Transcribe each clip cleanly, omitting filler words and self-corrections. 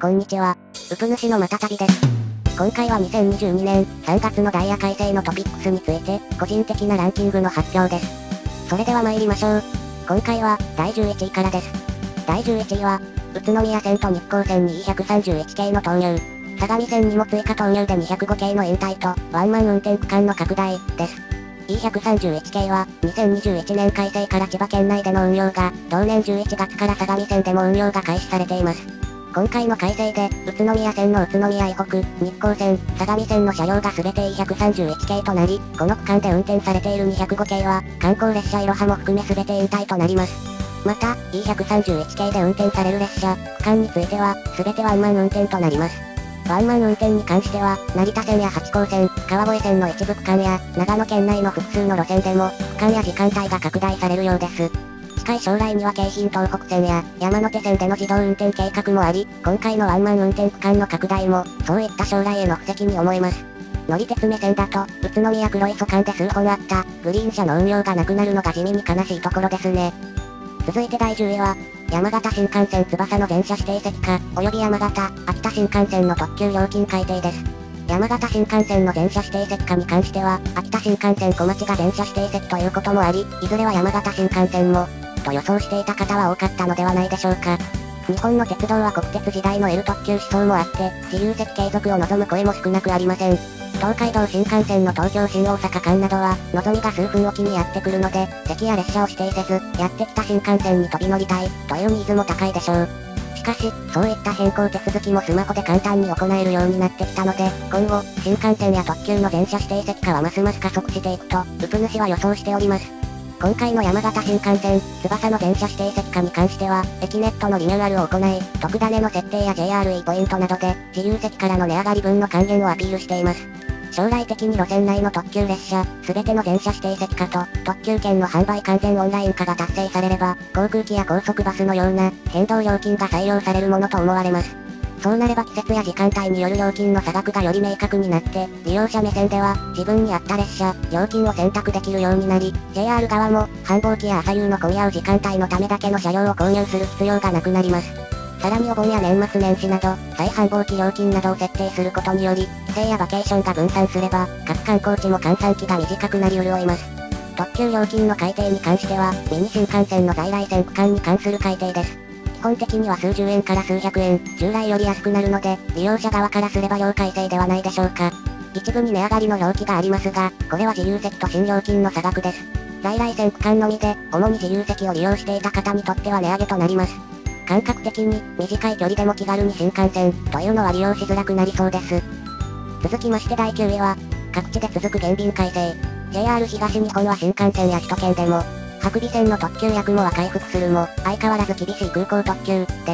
こんにちは。うぷ主のまたたびです。今回は2022年3月のダイヤ改正のトピックスについて、個人的なランキングの発表です。それでは参りましょう。今回は、第11位からです。第11位は、宇都宮線と日光線に E131 系の投入。相模線にも追加投入で205系の延滞と、ワンマン運転区間の拡大、です。E131 系は、2021年改正から千葉県内での運用が、同年11月から相模線でも運用が開始されています。今回の改正で、宇都宮線の宇都宮以北、日光線、相模線の車両が全て E131 系となり、この区間で運転されている205系は、観光列車いろはも含め全て引退となります。また、E131 系で運転される列車、区間については、全てワンマン運転となります。ワンマン運転に関しては、成田線や八高線、川越線の一部区間や、長野県内の複数の路線でも、区間や時間帯が拡大されるようです。近い将来には京浜東北線や山手線での自動運転計画もあり、今回のワンマン運転区間の拡大も、そういった将来への布石に思えます。乗り鉄目線だと、宇都宮黒磯間で数本あった、グリーン車の運用がなくなるのが地味に悲しいところですね。続いて第10位は、山形新幹線翼の全車指定席化、及び山形、秋田新幹線の特急料金改定です。山形新幹線の全車指定席化に関しては、秋田新幹線小町が全車指定席ということもあり、いずれは山形新幹線も、と予想していた方は多かったのではないでしょうか。日本の鉄道は国鉄時代の L 特急思想もあって、自由席継続を望む声も少なくありません。東海道新幹線の東京新大阪間などは、望みが数分おきにやってくるので、席や列車を指定せず、やってきた新幹線に飛び乗りたい、というニーズも高いでしょう。しかし、そういった変更手続きもスマホで簡単に行えるようになってきたので、今後、新幹線や特急の全車指定席化はますます加速していくと、うぷ主は予想しております。今回の山形新幹線、翼の全車指定席化に関しては、駅ネットのリニューアルを行い、特ダネの設定や JRE ポイントなどで、自由席からの値上がり分の還元をアピールしています。将来的に路線内の特急列車、すべての全車指定席化と、特急券の販売完全オンライン化が達成されれば、航空機や高速バスのような、変動料金が採用されるものと思われます。そうなれば季節や時間帯による料金の差額がより明確になって、利用者目線では、自分に合った列車、料金を選択できるようになり、JR 側も、繁忙期や朝夕の混み合う時間帯のためだけの車両を購入する必要がなくなります。さらにお盆や年末年始など、再繁忙期料金などを設定することにより、帰省やバケーションが分散すれば、各観光地も閑散期が短くなり潤います。特急料金の改定に関しては、ミニ新幹線の在来線区間に関する改定です。基本的には数十円から数百円、従来より安くなるので、利用者側からすれば要改正ではないでしょうか。一部に値上がりの表記がありますが、これは自由席と新料金の差額です。在来線区間のみで、主に自由席を利用していた方にとっては値上げとなります。感覚的に、短い距離でも気軽に新幹線、というのは利用しづらくなりそうです。続きまして第9位は、各地で続く減便改正。JR 東日本は新幹線や首都圏でも、白尾線の特急役務は回復するも、相変わらず厳しい空港特急、です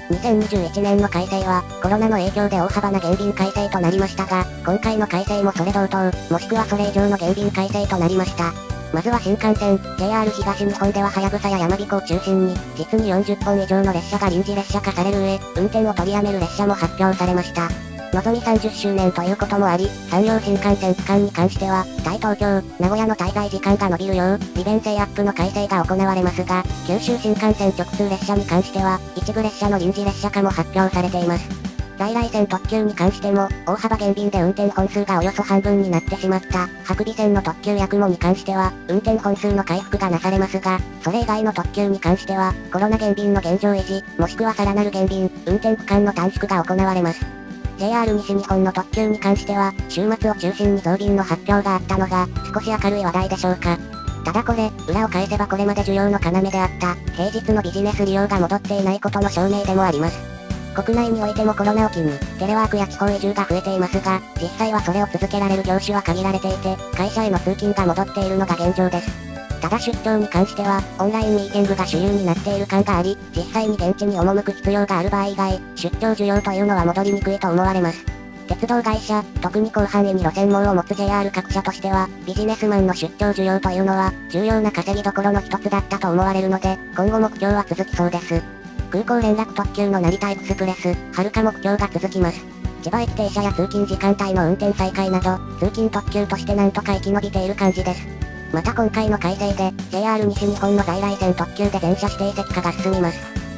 。2021年の改正は、コロナの影響で大幅な減便改正となりましたが、今回の改正もそれ同等、もしくはそれ以上の減便改正となりました。まずは新幹線、JR 東日本でははやぶさややまびこを中心に、実に40本以上の列車が臨時列車化される上、運転を取りやめる列車も発表されました。のぞみ30周年ということもあり、山陽新幹線区間に関しては、対東京、名古屋の滞在時間が伸びるよう、利便性アップの改正が行われますが、九州新幹線直通列車に関しては、一部列車の臨時列車化も発表されています。在来線特急に関しても、大幅減便で運転本数がおよそ半分になってしまった、白尾線の特急や雲に関しては、運転本数の回復がなされますが、それ以外の特急に関しては、コロナ減便の現状維持、もしくはさらなる減便、運転区間の短縮が行われます。JR 西日本の特急に関しては、週末を中心に増便の発表があったのが、少し明るい話題でしょうか。ただこれ、裏を返せばこれまで需要の要であった、平日のビジネス利用が戻っていないことの証明でもあります。国内においてもコロナを機に、テレワークや地方移住が増えていますが、実際はそれを続けられる業種は限られていて、会社への通勤が戻っているのが現状です。ただ出張に関しては、オンラインミーティングが主流になっている感があり、実際に現地に赴く必要がある場合以外、出張需要というのは戻りにくいと思われます。鉄道会社、特に広範囲に路線網を持つ JR 各社としては、ビジネスマンの出張需要というのは、重要な稼ぎどころの一つだったと思われるので、今後目標は続きそうです。空港連絡特急の成田エクスプレス、はるか目標が続きます。千葉駅停車や通勤時間帯の運転再開など、通勤特急としてなんとか生き延びている感じです。また今回の改正で、JR 西日本の在来線特急で全車指定席化が進みます。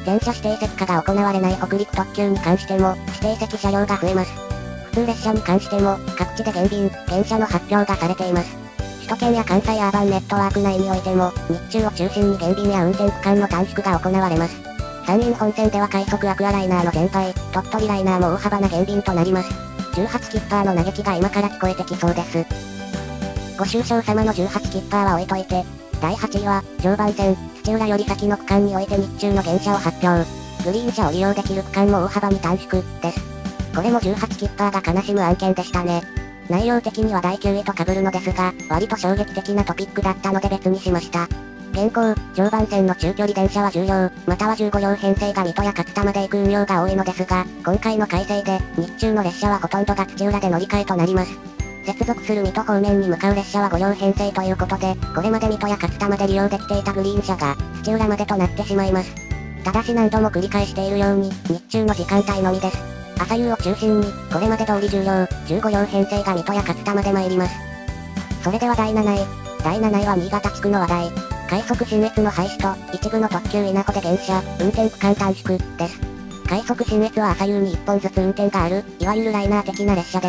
電車指定席化が行われない北陸特急に関しても、指定席車両が増えます。普通列車に関しても、各地で減車の発表がされています。首都圏や関西アーバンネットワーク内においても、日中を中心に減便や運転区間の短縮が行われます。山陰本線では快速アクアライナーの全廃、鳥取ライナーも大幅な減便となります。18キッパーの嘆きが今から聞こえてきそうです。ご愁傷様の18キッパーは置いといて、第8位は、常磐線、土浦より先の区間において日中の減車を発表。グリーン車を利用できる区間も大幅に短縮、です。これも18キッパーが悲しむ案件でしたね。内容的には第9位と被るのですが、割と衝撃的なトピックだったので別にしました。現行、常磐線の中距離電車は10両、または15両編成が水戸や勝田まで行く運用が多いのですが、今回の改正で、日中の列車はほとんどが土浦で乗り換えとなります。接続する水戸方面に向かう列車は5両編成ということで、これまで水戸や勝田まで利用できていたグリーン車が、土浦までとなってしまいます。ただし何度も繰り返しているように、日中の時間帯のみです。朝夕を中心に、これまで通り10両、15両編成が水戸や勝田まで参ります。それでは第7位。第7位は新潟地区の話題。快速新越の廃止と、一部の特急稲穂で減車、運転区間短縮、です。快速新越は朝夕に1本ずつ運転がある、いわゆるライナー的な列車です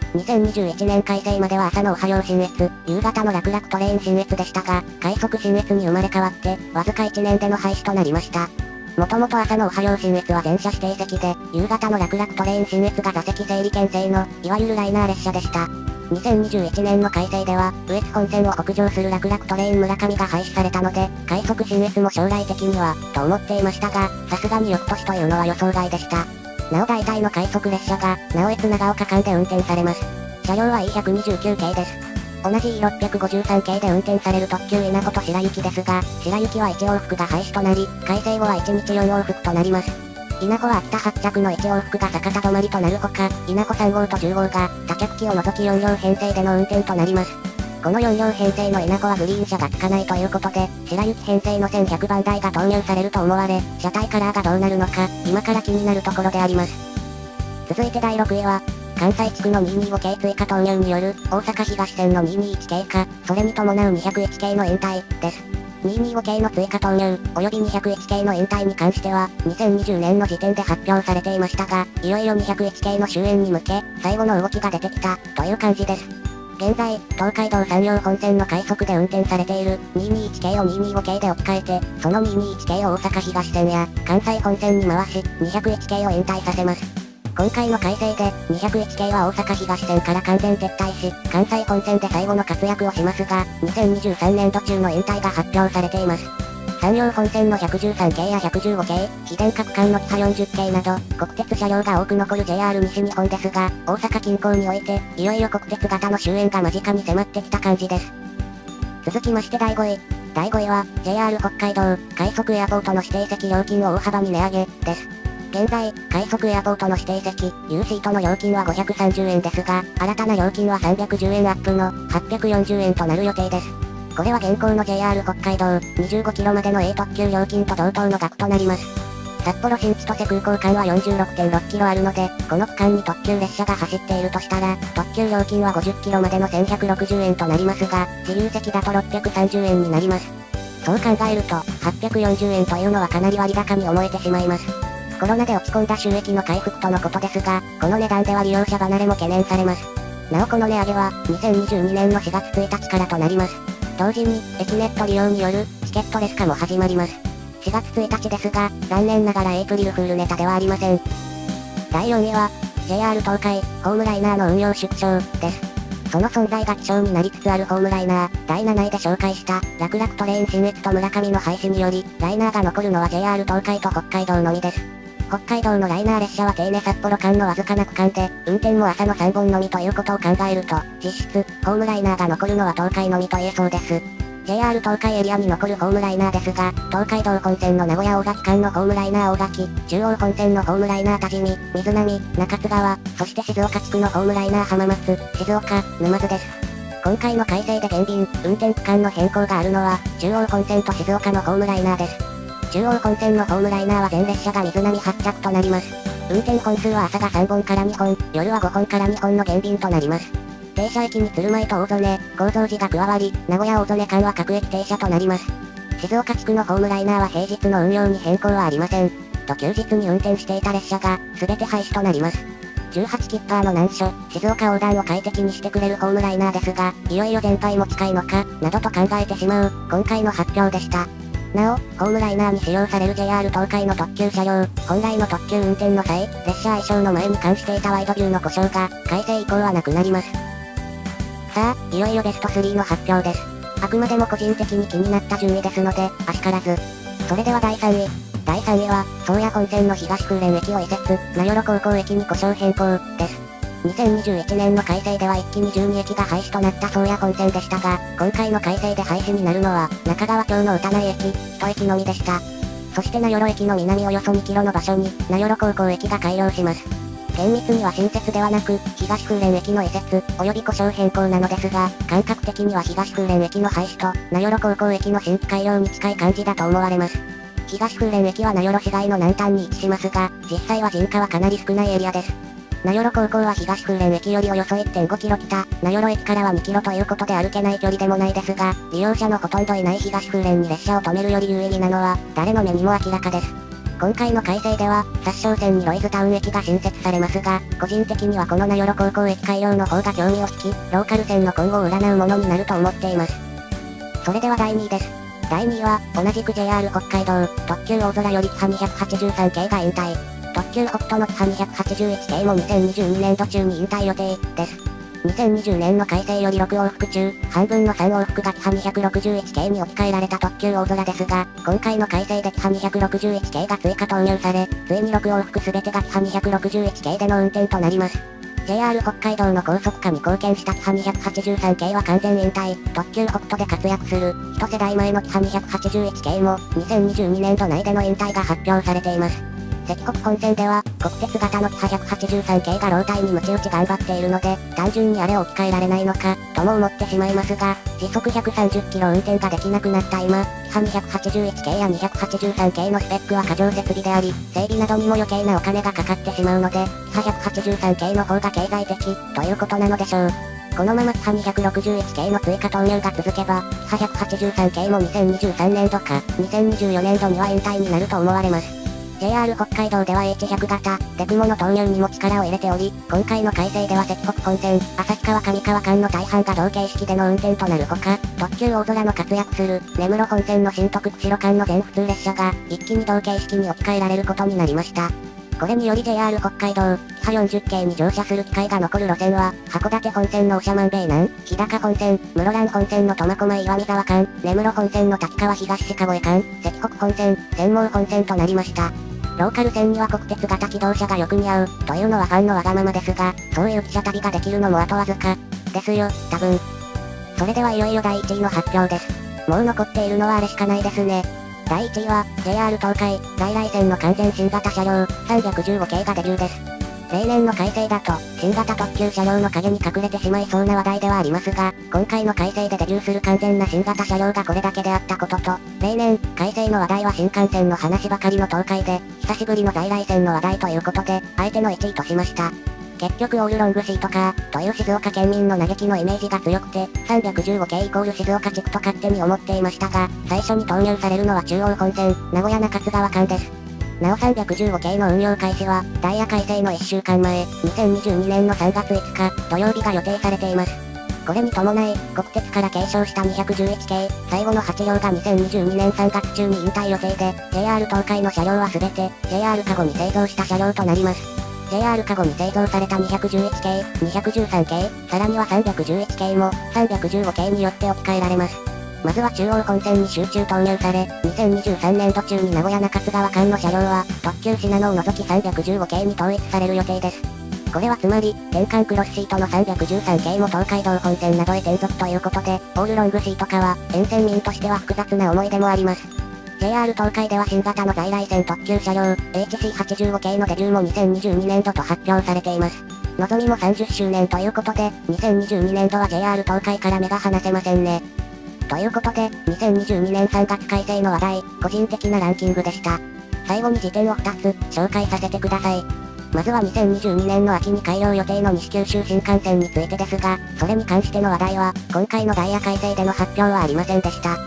。2021年改正までは朝のおはよう新越、夕方の楽々トレイン新越でしたが、快速新越に生まれ変わって、わずか1年での廃止となりました。もともと朝のおはよう新越は全車指定席で、夕方の楽々トレイン新越が座席整理券制の、いわゆるライナー列車でした。2021年の改正では、羽越本線を北上する楽々トレイン村上が廃止されたので、快速新越も将来的には、と思っていましたが、さすがに翌年というのは予想外でした。なお大体の快速列車が、直江津長岡間で運転されます。車両は E129 系です。同じ E653 系で運転される特急稲穂と白雪ですが、白雪は1往復が廃止となり、改正後は1日4往復となります。稲穂は秋田発着の1往復が酒田止まりとなるほか、稲穂3号と10号が、多脚機を除き4両編成での運転となります。この4両編成の稲穂はグリーン車がつかないということで、白雪編成の1100番台が投入されると思われ、車体カラーがどうなるのか、今から気になるところであります。続いて第6位は、関西地区の225系追加投入による、大阪東線の221系化、それに伴う201系の延滞、です。225系の追加投入、及び201系の延滞に関しては、2020年の時点で発表されていましたが、いよいよ201系の終焉に向け、最後の動きが出てきた、という感じです。現在、東海道山陽本線の快速で運転されている、221系を225系で置き換えて、その221系を大阪東線や、関西本線に回し、201系を延滞させます。今回の改正で、201系は大阪東線から完全撤退し、関西本線で最後の活躍をしますが、2023年度中の延滞が発表されています。山陽本線の113系や115系、非電化区間のキハ40系など、国鉄車両が多く残る JR 西日本ですが、大阪近郊において、いよいよ国鉄型の終焉が間近に迫ってきた感じです。続きまして第5位。第5位は、JR 北海道、快速エアポートの指定席料金を大幅に値上げ、です。現在、快速エアポートの指定席、U シートの料金は530円ですが、新たな料金は310円アップの840円となる予定です。これは現行の JR 北海道、25キロまでの A 特急料金と同等の額となります。札幌新千歳空港間は 46.6 キロあるので、この区間に特急列車が走っているとしたら、特急料金は50キロまでの1160円となりますが、自由席だと630円になります。そう考えると、840円というのはかなり割高に思えてしまいます。コロナで落ち込んだ収益の回復とのことですが、この値段では利用者離れも懸念されます。なおこの値上げは、2022年の4月1日からとなります。同時に、エキネット利用による、チケットレス化も始まります。4月1日ですが、残念ながらエイプリルフールネタではありません。第4位は、JR 東海、ホームライナーの運用縮小、です。その存在が希少になりつつあるホームライナー、第7位で紹介した、楽々トレイン新越と村上の廃止により、ライナーが残るのは JR 東海と北海道のみです。北海道のライナー列車は手稲札幌間のわずかな区間で、運転も朝の3本のみということを考えると、実質、ホームライナーが残るのは東海のみと言えそうです。JR 東海エリアに残るホームライナーですが、東海道本線の名古屋大垣間のホームライナー大垣、中央本線のホームライナー多治見、水波、中津川、そして静岡地区のホームライナー浜松、静岡、沼津です。今回の改正で減便、運転区間の変更があるのは、中央本線と静岡のホームライナーです。中央本線のホームライナーは全列車が水波発着となります。運転本数は朝が3本から2本、夜は5本から2本の減便となります。停車駅に鶴舞と大曽根、高蔵寺が加わり、名古屋大曽根間は各駅停車となります。 静岡地区のホームライナーは平日の運用に変更はありません。と休日に運転していた列車が、すべて廃止となります。18キッパーの難所、静岡横断を快適にしてくれるホームライナーですが、いよいよ全廃も近いのか、などと考えてしまう、今回の発表でした。なお、ホームライナーに使用される JR 東海の特急車両、本来の特急運転の際、列車相性の前に関していたワイドビューの故障が、改正以降はなくなります。さあ、いよいよベスト3の発表です。あくまでも個人的に気になった順位ですので、あしからず。それでは第3位。第3位は、宗谷本線の東空連駅を移設、名寄高校駅に故障変更、です。2021年の改正では一気に12駅が廃止となった宗谷本線でしたが、今回の改正で廃止になるのは、中川町の歌内駅、1駅のみでした。そして名寄駅の南およそ2キロの場所に、名寄高校駅が開業します。厳密には新設ではなく、東空連駅の移設、及び故障変更なのですが、感覚的には東空連駅の廃止と、名寄高校駅の新規開業に近い感じだと思われます。東空連駅は名寄市街の南端に位置しますが、実際は人家はかなり少ないエリアです。名寄高校は東空連駅よりおよそ 1.5 キロ北、名寄駅からは2キロということで歩けない距離でもないですが、利用者のほとんどいない東空連に列車を止めるより有意義なのは、誰の目にも明らかです。今回の改正では、札沼線にロイズタウン駅が新設されますが、個人的にはこの名寄高校駅開業の方が興味を引き、ローカル線の今後を占うものになると思っています。それでは第2位です。第2位は、同じく JR 北海道、特急大空よりキハ283系が引退。特急北斗のキハ281系も2022年度中に引退予定、です。2020年の改正より6往復中、半分の3往復がキハ261系に置き換えられた特急大空ですが、今回の改正でキハ261系が追加投入され、ついに6往復すべてがキハ261系での運転となります。JR 北海道の高速化に貢献したキハ283系は完全引退、特急北斗で活躍する、一世代前のキハ281系も、2022年度内での引退が発表されています。関北本線では、国鉄型のキハ183系が老体に鞭打ち頑張っているので、単純にあれを置き換えられないのか、とも思ってしまいますが、時速130キロ運転ができなくなった今、キハ281系や283系のスペックは過剰設備であり、整備などにも余計なお金がかかってしまうので、キハ183系の方が経済的、ということなのでしょう。このままキハ261系の追加投入が続けば、キハ183系も2023年度か、2024年度には引退になると思われます。JR 北海道では H100 型、デクモの投入にも力を入れており、今回の改正では関北本線、旭川上川間の大半が同形式での運転となるほか、特急大空の活躍する、根室本線の新徳釧路間の全普通列車が、一気に同形式に置き換えられることになりました。これにより JR 北海道、キハ40系に乗車する機会が残る路線は、函館本線の長万部以南、日高本線、室蘭本線の苫小牧岩見沢間、根室本線の滝川東鹿越間、関北本線、専門本線となりました。ローカル線には国鉄型機動車がよく似合う、というのはファンのわがままですが、そういう汽車旅ができるのもあとわずか。ですよ、多分。それではいよいよ第1位の発表です。もう残っているのはあれしかないですね。第1位は、JR 東海、在来線の完全新型車両、315系がデビューです。例年の改正だと、新型特急車両の影に隠れてしまいそうな話題ではありますが、今回の改正でデビューする完全な新型車両がこれだけであったことと、例年、改正の話題は新幹線の話ばかりの東海で、久しぶりの在来線の話題ということで、あえての1位としました。結局オールロングシートカー、という静岡県民の嘆きのイメージが強くて、315系イコール静岡地区と勝手に思っていましたが、最初に投入されるのは中央本線、名古屋中津川間です。なお315系の運用開始は、ダイヤ改正の1週間前、2022年の3月5日、土曜日が予定されています。これに伴い、国鉄から継承した211系、最後の8両が2022年3月中に引退予定で、JR 東海の車両はすべて、JR カゴに製造した車両となります。JR カゴに製造された211系、213系、さらには311系も、315系によって置き換えられます。まずは中央本線に集中投入され、2023年度中に名古屋中津川間の車両は、特急信濃を除き315系に統一される予定です。これはつまり、転換クロスシートの313系も東海道本線などへ転属ということで、オールロングシート化は、沿線民としては複雑な思い出もあります。JR 東海では新型の在来線特急車両、HC85 系のデビューも2022年度と発表されています。のぞみも30周年ということで、2022年度は JR 東海から目が離せませんね。ということで、2022年3月改正の話題、個人的なランキングでした。最後に時点を2つ、紹介させてください。まずは2022年の秋に開業予定の西九州新幹線についてですが、それに関しての話題は、今回のダイヤ改正での発表はありませんでした。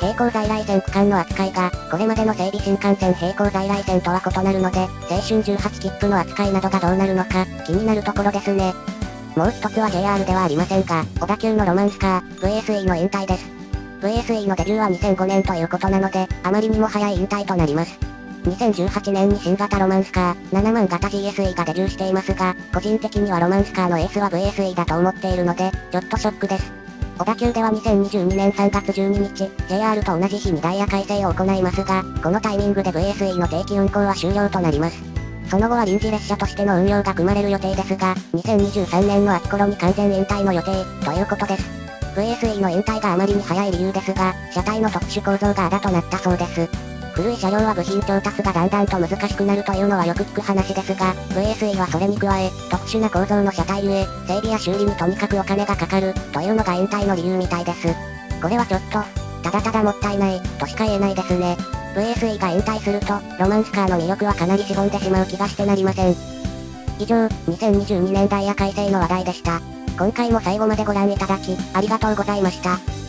並行在来線区間の扱いが、これまでの整備新幹線並行在来線とは異なるので、青春18切符の扱いなどがどうなるのか、気になるところですね。もう一つは JR ではありませんが、小田急のロマンスカー、VSE の引退です。VSE のデビューは2005年ということなので、あまりにも早い引退となります。2018年に新型ロマンスカー、7万型 GSE がデビューしていますが、個人的にはロマンスカーのエースは VSE だと思っているので、ちょっとショックです。小田急では2022年3月12日、JR と同じ日にダイヤ改正を行いますが、このタイミングで VSE の定期運行は終了となります。その後は臨時列車としての運用が組まれる予定ですが、2023年の秋頃に完全引退の予定、ということです。VSE の引退があまりに早い理由ですが、車体の特殊構造があだとなったそうです。古い車両は部品調達がだんだんと難しくなるというのはよく聞く話ですが、VSE はそれに加え、特殊な構造の車体ゆえ、整備や修理にとにかくお金がかかる、というのが引退の理由みたいです。これはちょっと、ただただもったいない、としか言えないですね。VSE が引退すると、ロマンスカーの魅力はかなりしぼんでしまう気がしてなりません。以上、2022年ダイヤ改正の話題でした。今回も最後までご覧いただき、ありがとうございました。